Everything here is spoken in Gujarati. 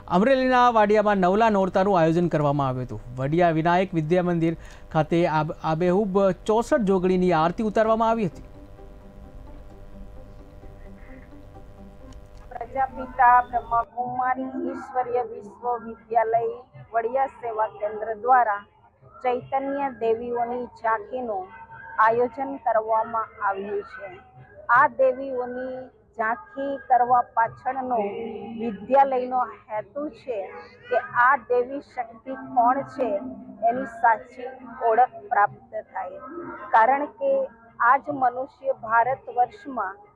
અમરેલીના વાડિયામાં નવલા નોરતાનું આયોજન કરવામાં આવ્યું હતું। વડિયા વિનાયક વિદ્યા મંદિર ખાતે આબેહૂબ 64 જોગણીની આરતી ઉતારવામાં આવી હતી। પ્રજાપિતા બ્રહ્મકુમારી ઈશ્વરીય વિશ્વવિદ્યાલય વડિયા સેવા કેન્દ્ર દ્વારા ચૈતન્ય દેવીઓની ઝાંખીનું આયોજન કરવામાં આવ્યું છે। આ દેવીઓની ઝાંખી કરવા પાછળનો વિદ્યાલયનો હેતુ છે કે આ દેવી શક્તિ કોણ છે એની સાચી ઓળખ પ્રાપ્ત થાય, કારણ કે આજ મનુષ્ય ભારત વર્ષમાં